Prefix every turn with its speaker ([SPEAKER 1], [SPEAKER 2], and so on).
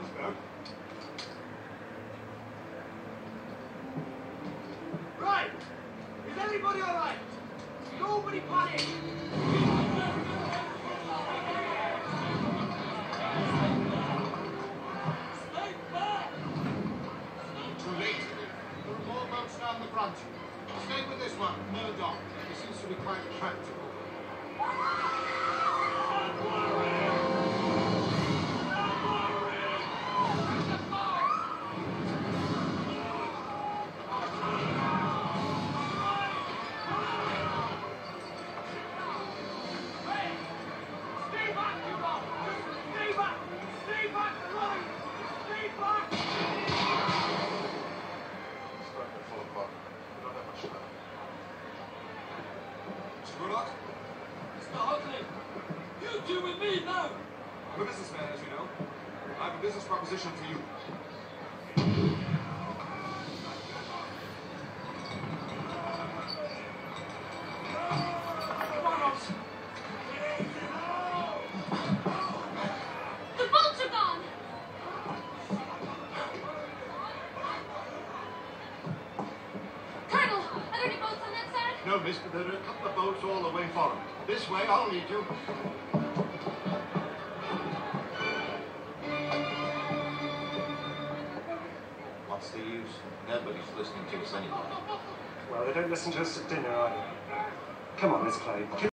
[SPEAKER 1] Right! Is everybody all right? Nobody panic! Stay back!
[SPEAKER 2] Too late. There are more boats down the front. Stay with this one, Murdoch. He seems to be quite practical.
[SPEAKER 1] Murdoch? Mr. Huntley, you two with me now.
[SPEAKER 3] I'm a businessman, as you know. I have a business proposition for you.
[SPEAKER 4] The bolts are gone! Colonel, are there any boats on that side?
[SPEAKER 2] No, miss, but there are a couple of boats all the way forward. This way, I'll lead you.
[SPEAKER 5] What's the use? Nobody's listening to us anyway.
[SPEAKER 6] Well, they don't listen to us at dinner either. Come on, let's play.